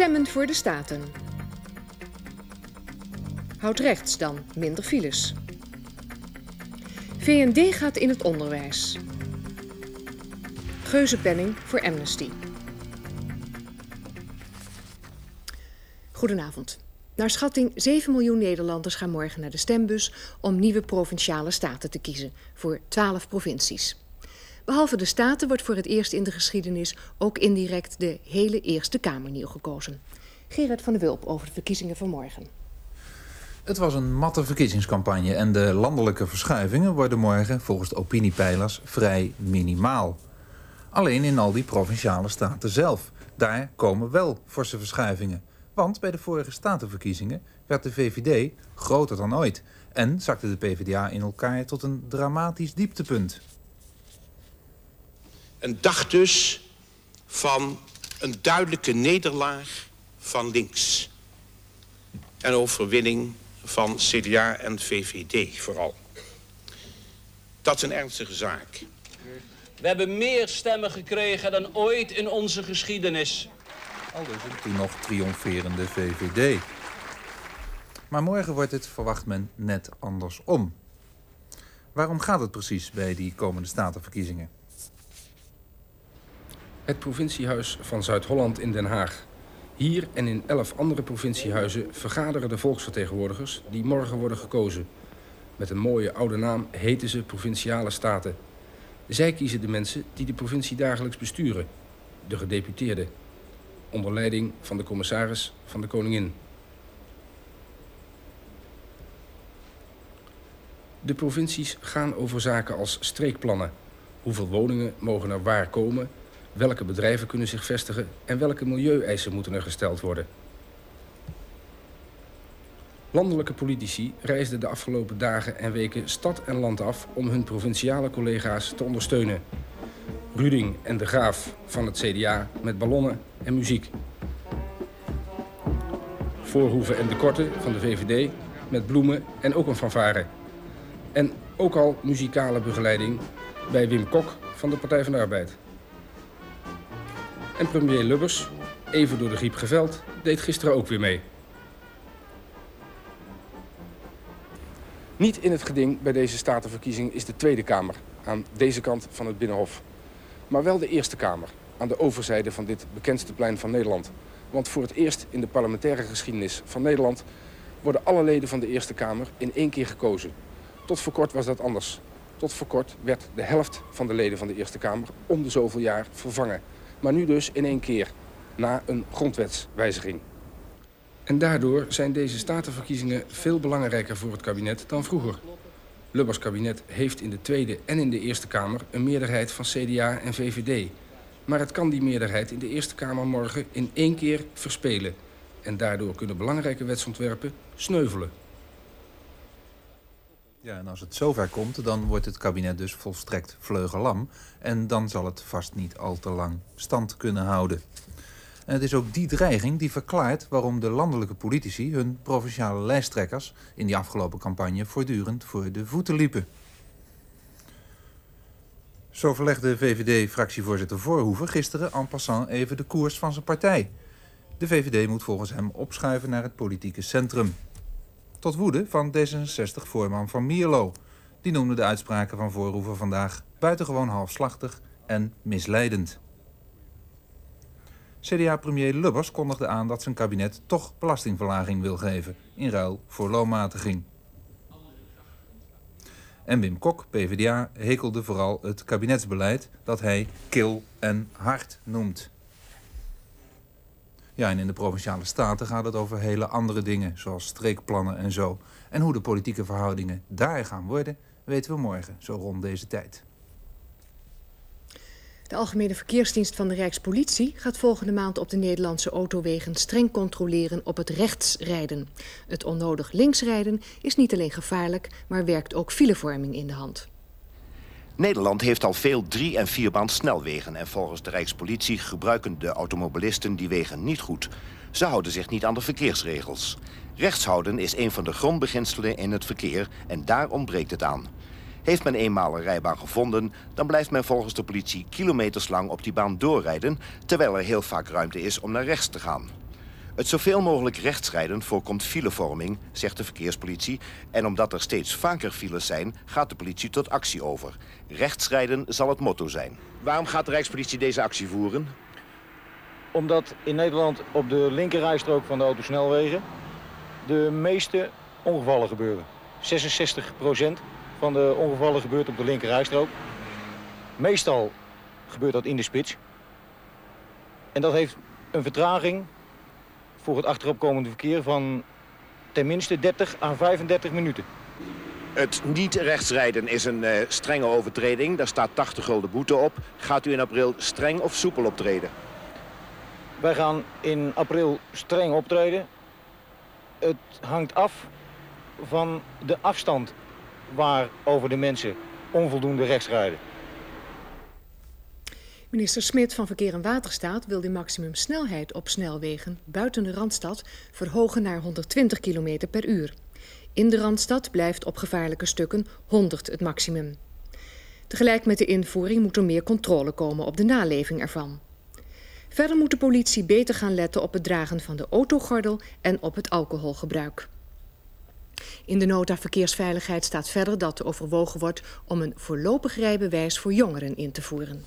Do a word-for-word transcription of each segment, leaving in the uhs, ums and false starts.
Stemmen voor de Staten. Houd rechts dan, minder files. V en D gaat in het onderwijs. Geuzenpenning voor Amnesty. Goedenavond. Naar schatting zeven miljoen Nederlanders gaan morgen naar de stembus om nieuwe provinciale staten te kiezen voor twaalf provincies. Behalve de staten wordt voor het eerst in de geschiedenis ook indirect de hele Eerste Kamer nieuw gekozen. Gerard van der Wulp over de verkiezingen van morgen. Het was een matte verkiezingscampagne en de landelijke verschuivingen worden morgen volgens de opiniepeilers vrij minimaal. Alleen in al die provinciale staten zelf. Daar komen wel forse verschuivingen. Want bij de vorige statenverkiezingen werd de V V D groter dan ooit. En zakte de P v d A in elkaar tot een dramatisch dieptepunt. Een dag dus van een duidelijke nederlaag van links. En overwinning van C D A en V V D vooral. Dat is een ernstige zaak. We hebben meer stemmen gekregen dan ooit in onze geschiedenis. Aldus een toen nog triomferende V V D. Maar morgen wordt het, verwacht men, net andersom. Waarom gaat het precies bij die komende statenverkiezingen? Het provinciehuis van Zuid-Holland in Den Haag. Hier en in elf andere provinciehuizen vergaderen de volksvertegenwoordigers die morgen worden gekozen. Met een mooie oude naam heten ze Provinciale Staten. Zij kiezen de mensen die de provincie dagelijks besturen, de gedeputeerden, onder leiding van de commissaris van de Koningin. De provincies gaan over zaken als streekplannen. Hoeveel woningen mogen er waar komen? Welke bedrijven kunnen zich vestigen en welke milieueisen moeten er gesteld worden? Landelijke politici reisden de afgelopen dagen en weken stad en land af om hun provinciale collega's te ondersteunen. Ruding en de Graaf van het C D A met ballonnen en muziek. Voorhoeven en de Korte van de V V D met bloemen en ook een fanfare. En ook al muzikale begeleiding bij Wim Kok van de Partij van de Arbeid. En premier Lubbers, even door de griep geveld, deed gisteren ook weer mee. Niet in het geding bij deze statenverkiezing is de Tweede Kamer, aan deze kant van het Binnenhof. Maar wel de Eerste Kamer, aan de overzijde van dit bekendste plein van Nederland. Want voor het eerst in de parlementaire geschiedenis van Nederland worden alle leden van de Eerste Kamer in één keer gekozen. Tot voor kort was dat anders. Tot voor kort werd de helft van de leden van de Eerste Kamer om de zoveel jaar vervangen. Maar nu dus in één keer, na een grondwetswijziging. En daardoor zijn deze statenverkiezingen veel belangrijker voor het kabinet dan vroeger. Lubbers kabinet heeft in de Tweede en in de Eerste Kamer een meerderheid van C D A en V V D. Maar het kan die meerderheid in de Eerste Kamer morgen in één keer verspelen. En daardoor kunnen belangrijke wetsontwerpen sneuvelen. Ja, en als het zover komt, dan wordt het kabinet dus volstrekt vleugellam. En dan zal het vast niet al te lang stand kunnen houden. En het is ook die dreiging die verklaart waarom de landelijke politici hun provinciale lijsttrekkers in die afgelopen campagne voortdurend voor de voeten liepen. Zo verlegde V V D-fractievoorzitter Voorhoeven gisteren en passant even de koers van zijn partij. De V V D moet volgens hem opschuiven naar het politieke centrum. Tot woede van D zesenzestig-voorman Van Mierlo. Die noemde de uitspraken van Voorhoeven vandaag buitengewoon halfslachtig en misleidend. C D A-premier Lubbers kondigde aan dat zijn kabinet toch belastingverlaging wil geven, in ruil voor loonmatiging. En Wim Kok, P v d A, hekelde vooral het kabinetsbeleid dat hij kil en hard noemt. Ja, en in de Provinciale Staten gaat het over hele andere dingen, zoals streekplannen en zo. En hoe de politieke verhoudingen daar gaan worden, weten we morgen, zo rond deze tijd. De Algemene Verkeersdienst van de Rijkspolitie gaat volgende maand op de Nederlandse autowegen streng controleren op het rechtsrijden. Het onnodig linksrijden is niet alleen gevaarlijk, maar werkt ook filevorming in de hand. Nederland heeft al veel drie- en vierbaans snelwegen en volgens de Rijkspolitie gebruiken de automobilisten die wegen niet goed. Ze houden zich niet aan de verkeersregels. Rechtshouden is een van de grondbeginselen in het verkeer en daar ontbreekt het aan. Heeft men eenmaal een rijbaan gevonden, dan blijft men volgens de politie kilometers lang op die baan doorrijden, terwijl er heel vaak ruimte is om naar rechts te gaan. Het zoveel mogelijk rechtsrijden voorkomt filevorming, zegt de verkeerspolitie. En omdat er steeds vaker files zijn, gaat de politie tot actie over. Rechtsrijden zal het motto zijn. Waarom gaat de Rijkspolitie deze actie voeren? Omdat in Nederland op de linkerrijstrook van de autosnelwegen de meeste ongevallen gebeuren. zesenzestig procent van de ongevallen gebeurt op de linkerrijstrook. Meestal gebeurt dat in de spits. En dat heeft een vertraging voor het achteropkomende verkeer van tenminste dertig à vijfendertig minuten. Het niet rechtsrijden is een uh, strenge overtreding. Daar staat tachtig gulden boete op. Gaat u in april streng of soepel optreden? Wij gaan in april streng optreden. Het hangt af van de afstand waarover de mensen onvoldoende rechts rijden. Minister Smit van Verkeer en Waterstaat wil de maximumsnelheid op snelwegen buiten de Randstad verhogen naar honderdtwintig kilometer per uur. In de Randstad blijft op gevaarlijke stukken honderd het maximum. Tegelijk met de invoering moet er meer controle komen op de naleving ervan. Verder moet de politie beter gaan letten op het dragen van de autogordel en op het alcoholgebruik. In de nota verkeersveiligheid staat verder dat er overwogen wordt om een voorlopig rijbewijs voor jongeren in te voeren.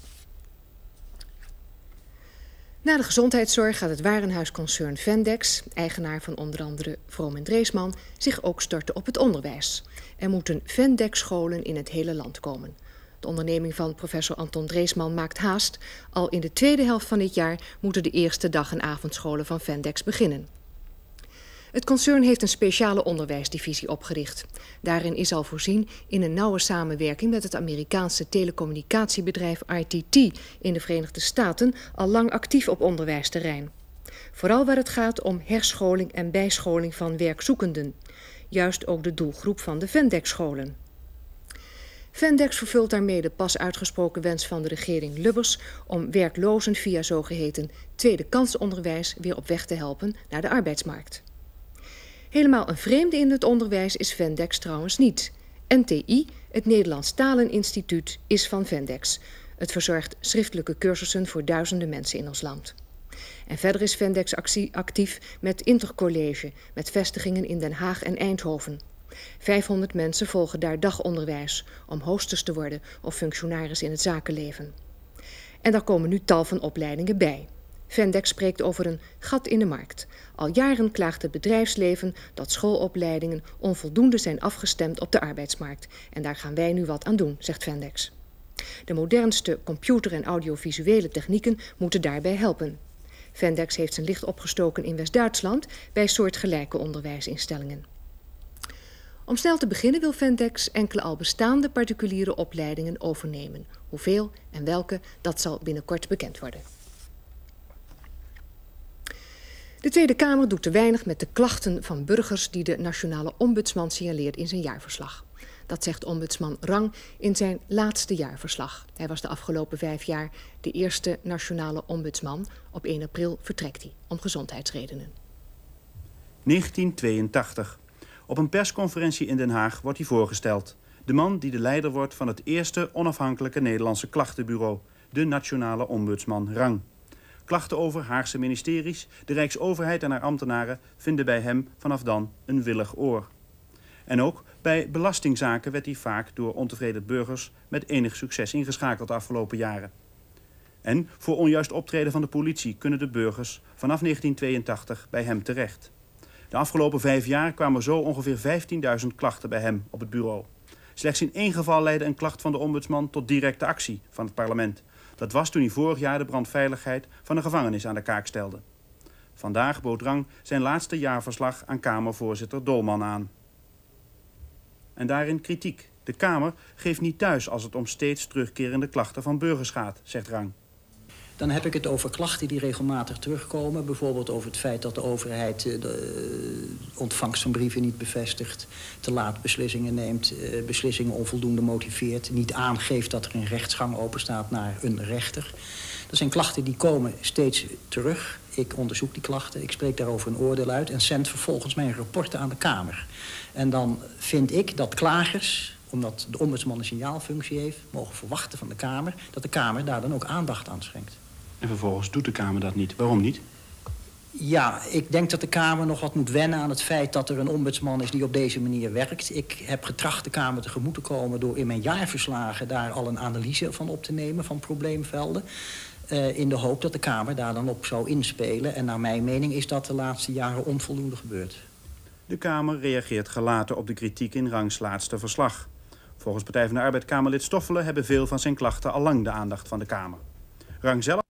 Na de gezondheidszorg gaat het warenhuisconcern Vendex, eigenaar van onder andere Vroom en Dreesman, zich ook storten op het onderwijs. Er moeten Vendex-scholen in het hele land komen. De onderneming van professor Anton Dreesman maakt haast. Al in de tweede helft van dit jaar moeten de eerste dag- en avondscholen van Vendex beginnen. Het concern heeft een speciale onderwijsdivisie opgericht. Daarin is al voorzien in een nauwe samenwerking met het Amerikaanse telecommunicatiebedrijf I T T in de Verenigde Staten al lang actief op onderwijsterrein. Vooral waar het gaat om herscholing en bijscholing van werkzoekenden. Juist ook de doelgroep van de Vendex-scholen. Vendex vervult daarmee de pas uitgesproken wens van de regering Lubbers om werklozen via zogeheten tweede kansonderwijs weer op weg te helpen naar de arbeidsmarkt. Helemaal een vreemde in het onderwijs is Vendex trouwens niet. N T I, het Nederlands Taleninstituut, is van Vendex. Het verzorgt schriftelijke cursussen voor duizenden mensen in ons land. En verder is Vendex actief met Intercollege, met vestigingen in Den Haag en Eindhoven. vijfhonderd mensen volgen daar dagonderwijs om hoosters te worden of functionaris in het zakenleven. En daar komen nu tal van opleidingen bij. Vendex spreekt over een gat in de markt. Al jaren klaagt het bedrijfsleven dat schoolopleidingen onvoldoende zijn afgestemd op de arbeidsmarkt. En daar gaan wij nu wat aan doen, zegt Vendex. De modernste computer- en audiovisuele technieken moeten daarbij helpen. Vendex heeft zijn licht opgestoken in West-Duitsland bij soortgelijke onderwijsinstellingen. Om snel te beginnen wil Vendex enkele al bestaande particuliere opleidingen overnemen. Hoeveel en welke, dat zal binnenkort bekend worden. De Tweede Kamer doet te weinig met de klachten van burgers die de nationale ombudsman signaleert in zijn jaarverslag. Dat zegt ombudsman Rang in zijn laatste jaarverslag. Hij was de afgelopen vijf jaar de eerste nationale ombudsman. Op één april vertrekt hij om gezondheidsredenen. negentien tweeëntachtig. Op een persconferentie in Den Haag wordt hij voorgesteld. De man die de leider wordt van het eerste onafhankelijke Nederlandse klachtenbureau. De nationale ombudsman Rang. Klachten over Haagse ministeries, de Rijksoverheid en haar ambtenaren vinden bij hem vanaf dan een willig oor. En ook bij belastingzaken werd hij vaak door ontevreden burgers met enig succes ingeschakeld de afgelopen jaren. En voor onjuist optreden van de politie kunnen de burgers vanaf negentien tweeëntachtig bij hem terecht. De afgelopen vijf jaar kwamen zo ongeveer vijftienduizend klachten bij hem op het bureau. Slechts in één geval leidde een klacht van de ombudsman tot directe actie van het parlement. Dat was toen hij vorig jaar de brandveiligheid van een gevangenis aan de kaak stelde. Vandaag bood Rang zijn laatste jaarverslag aan Kamervoorzitter Dolman aan. En daarin kritiek. De Kamer geeft niet thuis als het om steeds terugkerende klachten van burgers gaat, zegt Rang. Dan heb ik het over klachten die regelmatig terugkomen. Bijvoorbeeld over het feit dat de overheid de ontvangst van brieven niet bevestigt, te laat beslissingen neemt, beslissingen onvoldoende motiveert, niet aangeeft dat er een rechtsgang openstaat naar een rechter. Dat zijn klachten die komen steeds terug. Ik onderzoek die klachten, ik spreek daarover een oordeel uit en zend vervolgens mijn rapporten aan de Kamer. En dan vind ik dat klagers, omdat de ombudsman een signaalfunctie heeft, mogen verwachten van de Kamer dat de Kamer daar dan ook aandacht aan schenkt. En vervolgens doet de Kamer dat niet. Waarom niet? Ja, ik denk dat de Kamer nog wat moet wennen aan het feit dat er een ombudsman is die op deze manier werkt. Ik heb getracht de Kamer tegemoet te komen door in mijn jaarverslagen daar al een analyse van op te nemen van probleemvelden. Uh, in de hoop dat de Kamer daar dan op zou inspelen. En naar mijn mening is dat de laatste jaren onvoldoende gebeurd. De Kamer reageert gelaten op de kritiek in Rangs laatste verslag. Volgens Partij van de Arbeid Kamerlid Stoffelen hebben veel van zijn klachten al lang de aandacht van de Kamer. Rang zelf